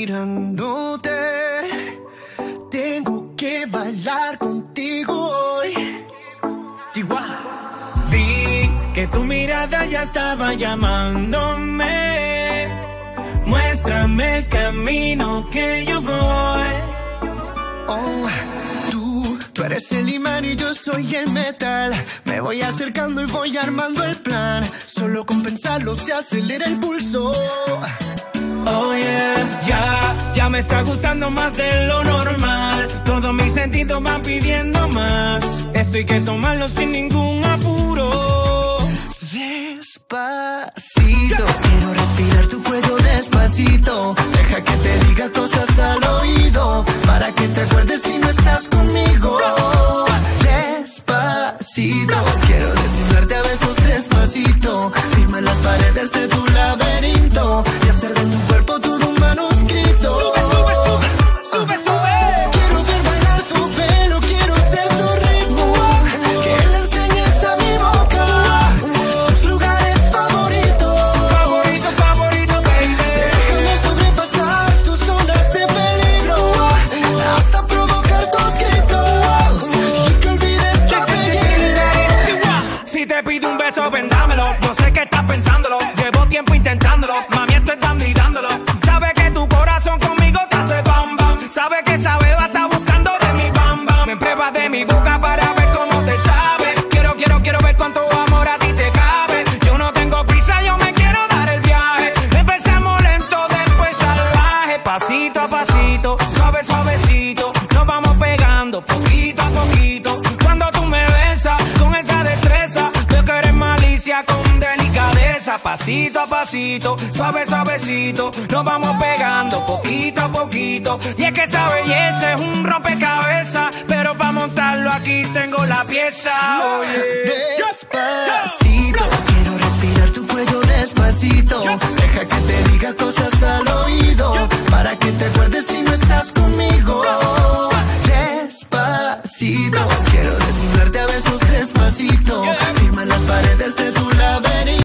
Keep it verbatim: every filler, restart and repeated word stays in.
mirándote. Tengo que bailar contigo hoy. Chihuahua. Vi que tu mirada ya estaba llamándome. Muéstrame el camino que yo voy. Oh, tú, tú eres el imán y yo soy el metal. Me voy acercando y voy armando el plan. Solo con pensarlo se acelera el pulso. Oh yeah, ya, ya me está gustando más de lo normal. Todos mis sentidos van pidiendo más. Esto hay que tomarlo sin ningún apuro. Despacito, quiero respirar tu cuello despacito. Deja que te diga cosas al oído, para que te acuerdes si no estás conmigo. Despacito, quiero desnudarte a besos despacito. Firma las paredes de tu laberinto y hacer de tu cuerpo todo un manuscrito. Sube, sube, sube, sube, sube. Quiero ver bailar tu pelo, quiero ser tu ritmo. Que le enseñes a mi boca tus lugares favoritos. Favorito, favorito, baby. Déjame sobrepasar tus zonas de peligro, hasta provocar tus gritos y que olvides tu apellido. Si te pido un beso, vendámelo. Yo sé que estás pensándolo. Llevo tiempo intentándolo. Mami, esto es dando y dándolo. Sabe que tu corazón conmigo te hace bam bam. Sabe que esa beba está buscando de mi bam bam. Me pruebas de mi boca para ver cómo te sabe. Quiero, quiero, quiero ver cuánto amor a ti te cabe. Yo no tengo prisa, yo me quiero dar el viaje. Empezamos lento, después salvaje. Pasito a pasito, suave, suavecito. Nos vamos pegando poquito a poquito. Cuando tú me besas con esa destreza, veo que eres malicia con delicadeza. Pasito a pasito, suave, suavecito. Nos vamos pegando poquito a poquito. Y es que esa belleza es un rompecabezas, pero para montarlo aquí tengo la pieza. Oye. Despacito, quiero respirar tu cuello despacito. Deja que te diga cosas al oído, para que te acuerdes si no estás conmigo. Despacito, quiero desnudarte a besos despacito.